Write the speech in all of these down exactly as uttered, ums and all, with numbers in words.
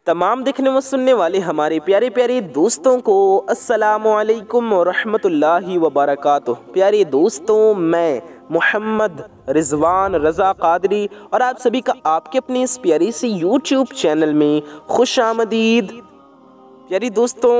तमाम देखने व सुनने वाले हमारे प्यारे प्यारे दोस्तों को अस्सलामु अलैकुम वरहमतुल्लाहि वबरकातुह। प्यारे दोस्तों, मैं मोहम्मद रिजवान रज़ा कादरी और आप सभी का आपके अपने इस प्यारी सी यूट्यूब चैनल में खुश आमदीद। प्यारी दोस्तों,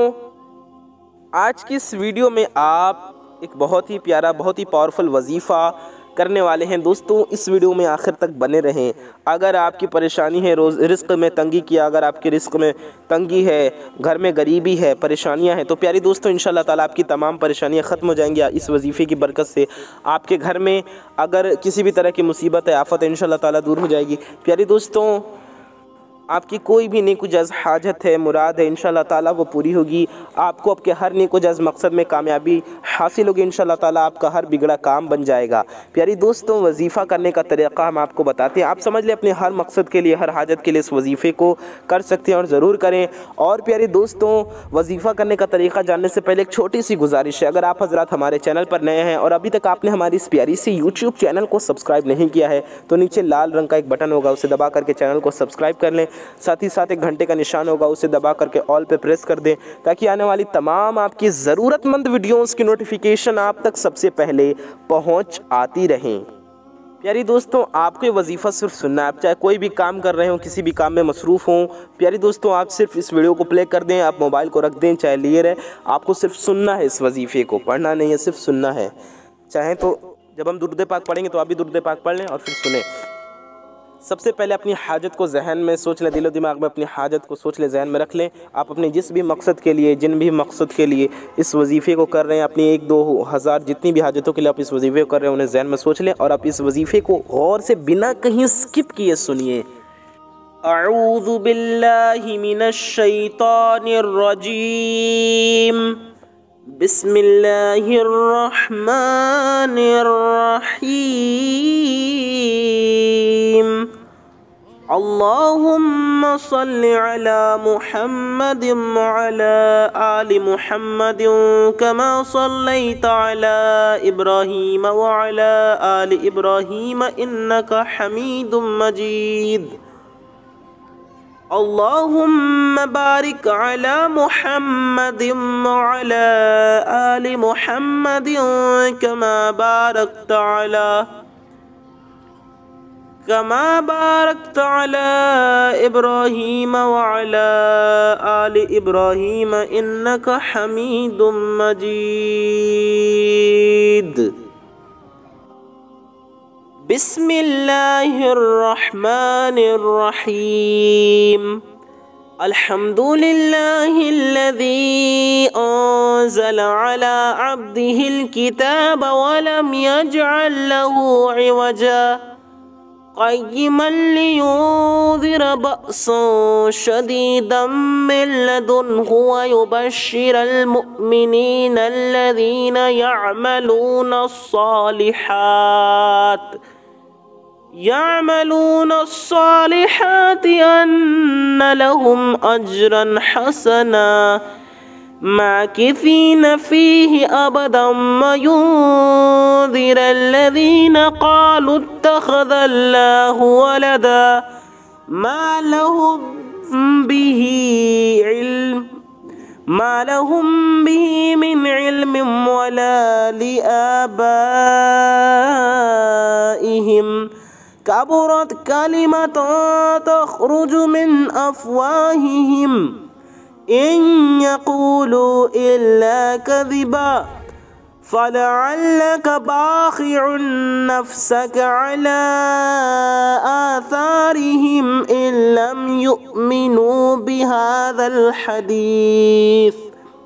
आज की इस वीडियो में आप एक बहुत ही प्यारा बहुत ही पावरफुल वजीफ़ा करने वाले हैं। दोस्तों, इस वीडियो में आखिर तक बने रहें। अगर आपकी परेशानी है रोज़ रिस्क में तंगी की, अगर आपके रिस्क में तंगी है, घर में गरीबी है, परेशानियां हैं, तो प्यारी दोस्तों इंशाल्लाह ताला आपकी तमाम परेशानियां ख़त्म हो जाएंगी इस वजीफ़े की बरकत से। आपके घर में अगर किसी भी तरह की मुसीबत है, आफत है, इंशाल्लाह ताला दूर हो जाएगी। प्यारी दोस्तों, आपकी कोई भी नेक जज़ हाजत है, मुराद है, इंशाल्लाह ताला वो पूरी होगी। आपको आपके हर नेक जज़ मकसद में कामयाबी हासिल होगी। इंशाल्लाह ताला आपका हर बिगड़ा काम बन जाएगा। प्यारी दोस्तों, वजीफ़ा करने का तरीक़ा हम आपको बताते हैं। आप समझ लें, अपने हर मकसद के लिए, हर हाजत के लिए इस वजीफ़े को कर सकते हैं और ज़रूर करें। और प्यारी दोस्तों, वजीफ़ा करने का तरीक़ा जानने से पहले एक छोटी सी गुजारिश है। अगर आप हज़रात हमारे चैनल पर नए हैं और अभी तक आपने हमारी इस प्यारी सी यूट्यूब चैनल को सब्सक्राइब नहीं किया है, तो नीचे लाल रंग का एक बटन होगा, उसे दबा करके चैनल को सब्सक्राइब कर लें। साथ ही साथ एक घंटे का निशान होगा, उसे दबा करके ऑल पे प्रेस कर दें, ताकि आने वाली तमाम आपकी ज़रूरतमंद वीडियोस की नोटिफिकेशन आप तक सबसे पहले पहुंच आती रहें। प्यारी दोस्तों, आपको ये वजीफ़ा सिर्फ सुनना है। आप चाहे कोई भी काम कर रहे हो, किसी भी काम में मसरूफ़ हों, प्यारी दोस्तों आप सिर्फ इस वीडियो को प्ले कर दें, आप मोबाइल को रख दें, चाहे लिए रहे, आपको सिर्फ सुनना है। इस वजीफ़े को पढ़ना नहीं है, सिर्फ सुनना है। चाहे तो जब हम दुरूद पाक पढ़ेंगे तो आप भी दुरूद पाक पढ़ लें और फिर सुने। सबसे पहले अपनी हाजत को जहन में सोच लें, दिलो दिमाग में अपनी हाजत को सोच लें, जहन में रख लें। आप अपने जिस भी मकसद के लिए, जिन भी मकसद के लिए इस वजीफ़े को कर रहे हैं, अपनी एक दो हज़ार जितनी भी हाजतों के लिए आप इस वजीफ़े को कर रहे हैं, उन्हें जहन में सोच लें और आप इस वजीफ़े को गौर से बिना कहीं स्किप किए सुनिए। अऊज़ु बिल्लाहि मिनश शैतानिर रजीम, बिस्मिल्लाहिर रहमानिर रहीम। अल्लाहुम्मा सल्लि अला मुहम्मदिन व अला आलि मुहम्मदिन कमा सल्लैता अला इब्राहीम व अला आलि इब्राहीम इन्नका हमीदुम मजीद। अल्लाहुम्मा बारिक अला मुहम्मदिन व अला आलि मुहम्मदिन कमा बारकता अला कमा बारकता अला इब्राहीम व अला आलि इब्राहीम इन्नका हमीदुम मजीद। बिस्मिल्लाहिर्रहमानिर्रहीम। अल्हम्दुलिल्लाहिल्लज़ी अंज़ला अला अब्दिहिल किताब व लम यजअल लहू इवजा क़य्यिमन लियुंज़िर बअसन शदीदन मिन लदुन्हु व युबश्शिरल मुअ्मिनीना अल्लज़ीना यअमलूना अस्सालिहात यअमलूना अस्सालिहाति अन्न लहुम अज्रन हसना माकिसीन फीहि अबदन व युंज़िर अल्लज़ीना क़ालू इत्तख़ज़ल्लाहु वलदा मा लहुम बिही इल्म मा लहुम बिही मिन इल्मिन वला लिआबाइहिम कबुरत कलिमतन तख़रुजु मिन अफ़वाहिहिम इन यक़ूलू इल्ला कज़िबा फ़लअल्लक बाख़िउन नफ़्सक अला आसारिहिम इन लम युअ्मिनू बिहाज़ल हदीस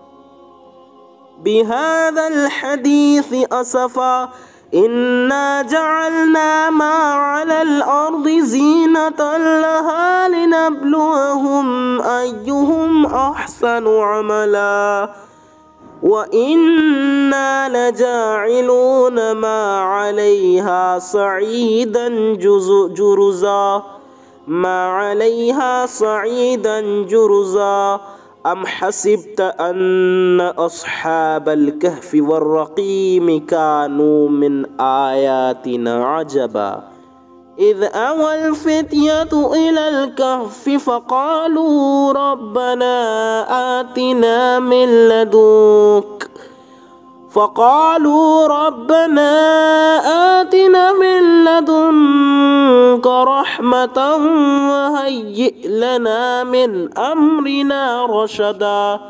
बिहाज़ल हदीस असफ़ा इन्ना जअलना मा अलल अर्दि ज़ीनतन लहा लिनब्लुवहुम अय्युहुम अहसनु अमला व इन्ना लजाइलून मा अलैहा सईदन जुरुज़ा मा अलैहा सईदन जुरुज़ा अम हसिब्त अन्न अस्हाबल कहफ़ि वर्रक़ीम कानू मिन आयातिना अजबा إذ أوى الفتية إلى الكهف فقالوا ربنا آتنا من لدنك فقالوا ربنا آتنا من لدنك رحمة وهيئ لنا من أمرنا رشدا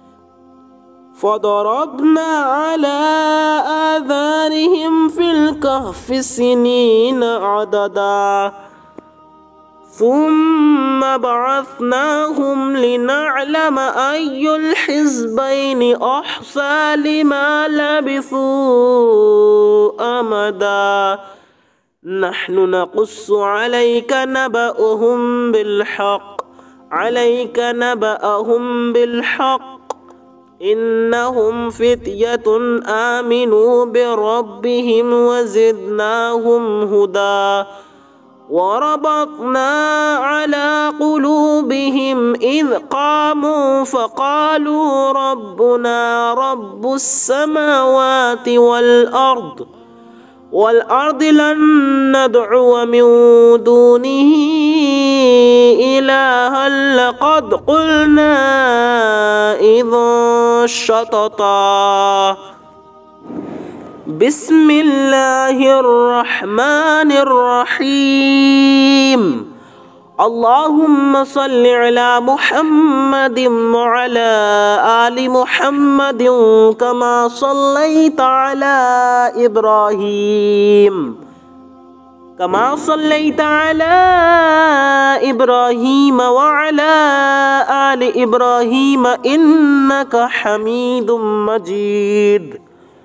فضربنا على آذانهم في الكهف سنين عددا ثم بعثناهم لنعلم أي الحزبين أحصى لما لبثوا أمدا نحن نقص عليك نبأهم بالحق عليك نبأهم بالحق إنهم فتية آمنوا بربهم وزدناهم هدى وربطنا على قلوبهم إذ قاموا فقالوا ربنا رب السماوات والأرض والأرض لن ندعو من دونه إلها لقد قلنا إذا شططا بسم الله الرحمن الرحيم اللهم صل على محمد وعلى آل محمد كما صليت على إبراهيم كما صليت على إبراهيم وعلى آل إبراهيم إنك حميد مجيد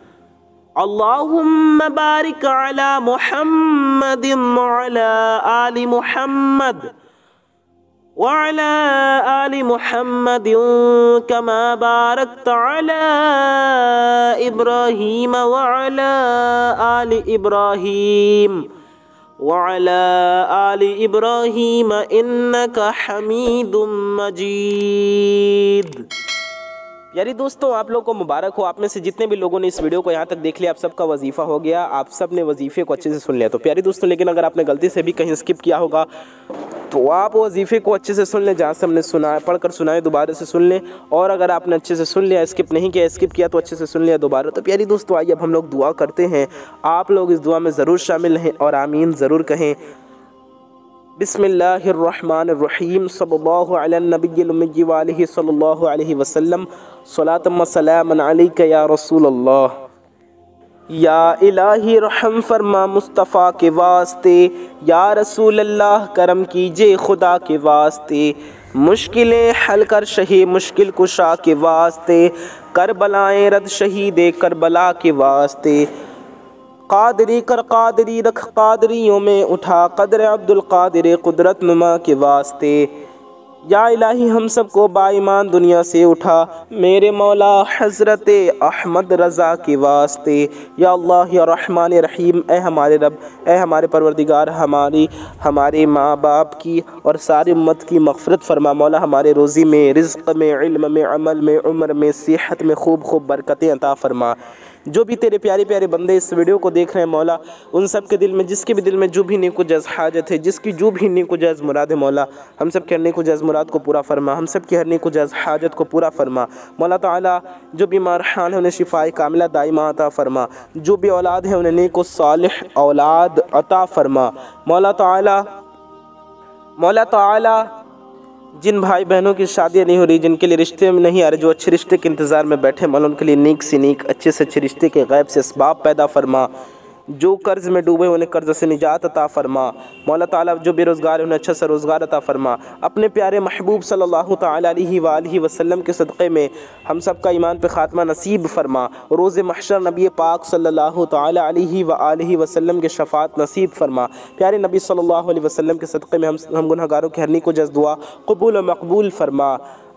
اللهم بارك على محمد وعلى آل محمد وعلى آل محمد كما باركت على إبراهيم وعلى آل إبراهيم وعلى آل إبراهيم إنك حميد مجيد. यारी दोस्तों, आप लोगों को मुबारक हो। आप में से जितने भी लोगों ने इस वीडियो को यहाँ तक देख लिया, आप सबका वजीफ़ा हो गया, आप सब ने वजीफ़े को अच्छे से सुन लिया। तो प्यारी दोस्तों, लेकिन अगर आपने गलती से भी कहीं स्किप किया होगा तो आप वजीफ़े को अच्छे से सुन लें, जहाँ से हमने सुना पढ़कर सुनाए दोबारा से सुन लें। और अगर आपने अच्छे से सुन लिया, स्किप नहीं किया, स्किप किया तो अच्छे से सुन लिया दोबारा। तो प्यारी दोस्तों, आइए अब हम लोग दुआ करते हैं। आप लोग इस दुआ में ज़रूर शामिल रहें और आमीन ज़रूर कहें। बिस्मिल्लाहिर्रहमानिर्रहीम सल्लल्लाहु अला नबिय्यिल उम्मी व आलिहि सल्लल्लाहु अलैहि वसल्लम सलातम व सलामन अलैका या रसूल अल्लाह। या इलाही रहम फरमा मुस्तफ़ा के वास्ते, या रसूल अल्लाह करम कीजिए खुदा के वास्ते, मुश्किलें हल कर शही मुश्किल कुशा के वास्ते, करबलाएं रद शहीद करबला के वास्ते, कादरी कर कादरी रख कादरियों में उठा कदर अब्दुल कादिर कुदरत नुमा के वास्ते। या इलाही हम सबको बाईमान दुनिया से उठा मेरे मौला हज़रत अहमद रज़ा के वास्ते। या अल्लाह या रहमान रहीम, ए हमारे रब, ए हमारे परवरदिगार, हमारी हमारे माँ बाप की और सारी उम्मत की मग़फ़िरत फरमा। मौला हमारे रोज़ी में, रिज़्क़ में, इल्म में, अमल में, उम्र में, सेहत में खूब खूब बरकतें अता फरमा। जो भी तेरे प्यारे प्यारे बंदे इस वीडियो को देख रहे हैं मौला, उन सब के दिल में, जिसके भी दिल में जो भी नेक व जज़ हाजत है, जिसकी जो भी नेक व जज़ मुराद है मौला, हम सब के हर नेक व जज़ मुराद को पूरा फरमा, हम सब की हर नेक व जज़ हाजत को पूरा फरमा। मौला ताला जो बीमार हाल है उन्हें शिफाए कामिला दाइमा अता फरमा, जो भी औलाद है उन्हें नेक व सालिह औलाद अता फरमा। मौला ताला मौला ताला जिन भाई बहनों की शादियाँ नहीं हो रही, जिनके लिए रिश्ते में नहीं आ रहे, जो अच्छे रिश्ते के इंतज़ार में बैठे, मौला उनके लिए नेक से नेक, अच्छे से अच्छे रिश्ते के गैब से असबाब पैदा फरमा। जो कर्ज़ में डूबे उन्हें कर्ज़ से निजात अता फरमा। मौला ताला जो बेरोज़गार है उन्हें अच्छा सा रोज़गार अता फरमा। अपने प्यारे महबूब सल्लल्लाहु ताला अलैहि व आलिहि वसल्लम के सदक़े में हम सब का ईमान पे ख़ात्मा नसीब फरमा। रोज़ महशर नबी पाक सल्लल्लाहु ताला अलैहि व आलिहि वसल्लम के शफ़ात नसीब फरमा। प्यारे नबी सल्लल्लाहु अलैहि वसल्लम के सदक़े में हम हम गुनहगारों की हर नेक व जज़ दुआ कबूल व मकबूल फरमा।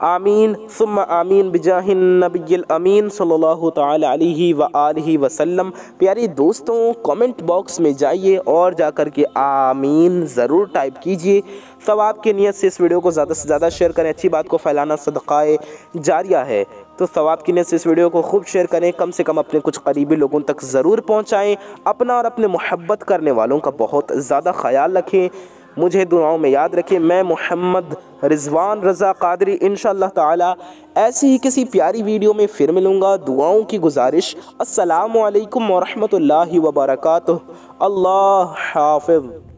आमीन सुम्मा आमीन बिजाहिन नबिय्यिल अमीन सल्लल्लाहु ताला अलैहि व आलिहि वसल्लम। प्यारे दोस्तों, कमेंट बॉक्स में जाइए और जाकर के आमीन ज़रूर टाइप कीजिए। सवाब की नियत से इस वीडियो को ज़्यादा से ज़्यादा शेयर करें। अच्छी बात को फैलाना सदक़ाए जारिया है, तो सवाब की नियत से इस वीडियो को खूब शेयर करें। कम से कम अपने कुछ करीबी लोगों तक ज़रूर पहुँचाएँ। अपना और अपने मोहब्बत करने वालों का बहुत ज़्यादा ख्याल रखें। मुझे दुआओं में याद रखें। मैं मोहम्मद रिजवान रज़ा कादरी इंशाअल्लाह ताला ऐसी ही किसी प्यारी वीडियो में फिर मिलूँगा। दुआओं की गुजारिश। अस्सलामु अलैकुम व रहमतुल्लाहि व बरकातुहू। अल्लाह हाफ़िज़।